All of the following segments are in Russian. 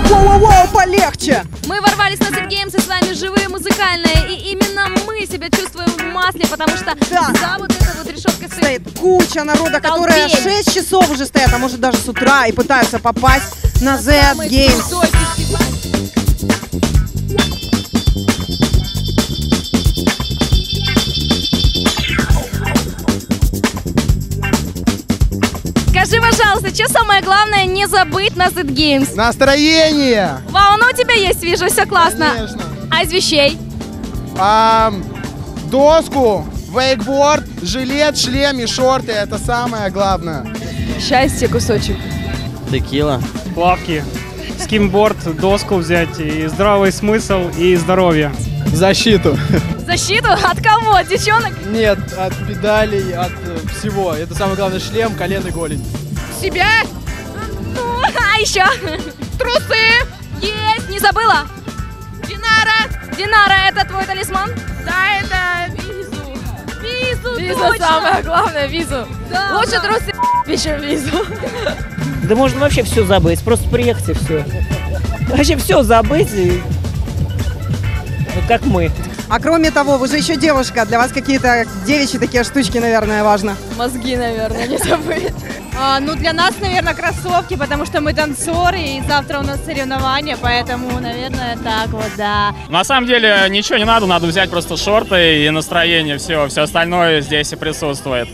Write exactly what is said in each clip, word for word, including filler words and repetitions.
Воу-воу-воу, полегче! Мы ворвались на Zed Games, и с вами живые музыкальные. И именно мы себя чувствуем в масле, потому что да. за вот этой вот решеткой стоит, стоит куча народа, которая шесть часов уже стоят, а может даже с утра, и пытаются попасть на Zed Games. Скажи, пожалуйста, что самое главное не забыть на Zed Games? Настроение! Вау, ну у тебя есть, вижу, все классно. Конечно. А из вещей? А, доску, вейкборд, жилет, шлем и шорты. Это самое главное. Счастье кусочек. Текила. Плавки, скимборд, доску взять, и здравый смысл, и здоровье. Защиту. Защиту? От кого? От девчонок? Нет, от педалей, от всего. Это самое главное: шлем, колено и голень. Себя? Ну, а еще? Трусы! Есть! Не забыла? Динара! Динара, это твой талисман? Да, это визу. Визу, Виза точно! самое главное, визу. Да, Лучше да. трусы, чем визу. Да можно вообще все забыть, просто приехать и все. Вообще все забыть, и... вот как мы. А кроме того, вы же еще девушка, для вас какие-то девичьи такие штучки, наверное, важно. Мозги, наверное, не забыть. А, ну, для нас, наверное, кроссовки, потому что мы танцоры, и завтра у нас соревнования, поэтому, наверное, так вот, да. На самом деле ничего не надо, надо взять просто шорты и настроение, все, все остальное здесь и присутствует.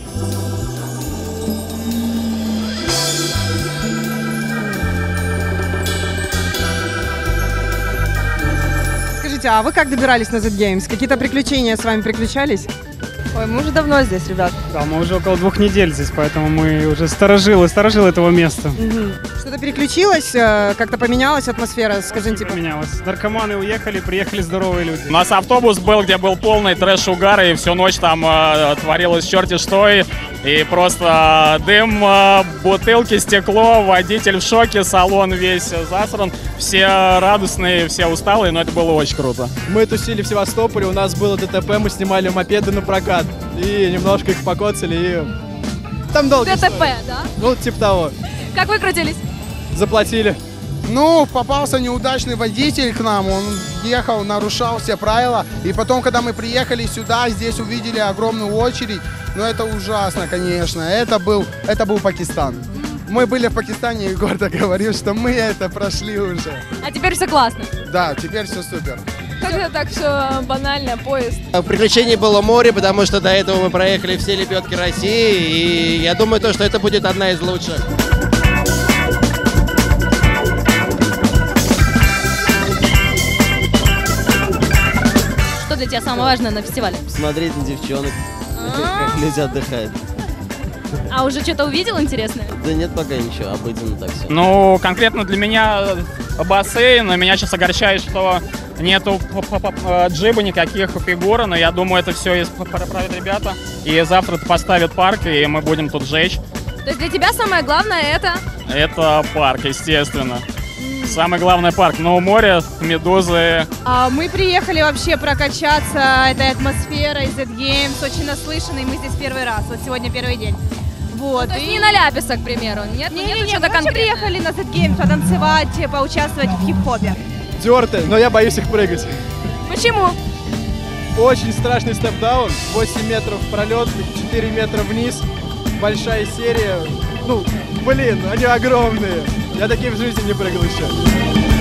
Скажите, а вы как добирались на Zed Games? Какие-то приключения с вами приключались? Ой, мы уже давно здесь, ребят. Да, мы уже около двух недель здесь, поэтому мы уже сторожилы, сторожилы этого места. Угу. Что-то переключилось, как-то поменялась атмосфера, скажите. Поменялось. Наркоманы уехали, приехали здоровые люди. У нас автобус был, где был полный трэш-угар, и всю ночь там э, творилось черти что, и, и просто дым, э, бутылки, стекло, водитель в шоке, салон весь засран, все радостные, все усталые, но это было очень круто. Мы тусили в Севастополе, у нас было ДТП, мы снимали мопеды на прокат. И немножко их покоцали, и там долго. ДТП, да? Ну, типа того. Как выкрутились? Заплатили. Ну, попался неудачный водитель к нам, он ехал, нарушал все правила. И потом, когда мы приехали сюда, здесь увидели огромную очередь. Ну, это ужасно, конечно. Это был, это был Пакистан. Мы были в Пакистане, и гордо говорил, что мы это прошли уже. А теперь все классно? Да, теперь все супер. Как это так все банально, поезд? Приключений было море, потому что до этого мы проехали все лебедки России, и я думаю, то, что это будет одна из лучших. Что для тебя самое важное на фестивале? Смотреть на девчонок, как люди отдыхают. А уже что-то увидел интересное? Да нет, пока ничего, обыденно так все. Ну, конкретно для меня бассейн, меня сейчас огорчает, что нету джиба, никаких фигур, но я думаю, это все исправят ребята. И завтра поставят парк, и мы будем тут жечь. То есть для тебя самое главное это? Это парк, естественно. Самый главный парк. Но море, медузы. А, мы приехали вообще прокачаться этой атмосферой Zed Games, очень наслышанной, мы здесь первый раз, вот сегодня первый день. Вот. Ну, то есть не на ляписа, к примеру? Нет, не, нет, не, не, что-то мы вообще конкретное. приехали на Zed Games потанцевать, поучаствовать в хип-хопе. Терты, но я боюсь их прыгать. Почему? Очень страшный степ-даун, восемь метров пролет, четыре метра вниз, большая серия. Ну, блин, они огромные. Я такие в жизни не прыгал еще.